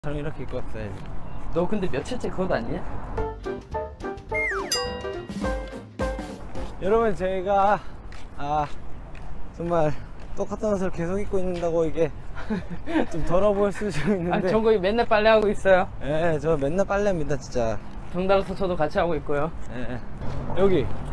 저는 이렇게 입고 왔어야지. 너 근데 며칠째 그것 아니냐? 여러분, 제가 정말 똑같은 옷을 계속 입고 있는다고 이게 좀 더러워 보일 수도 있는데. 정국이 맨날 빨래하고 있어요. 예, 저 맨날 빨래합니다 진짜. 정달아서 저도 같이 하고 있고요. 예. 여기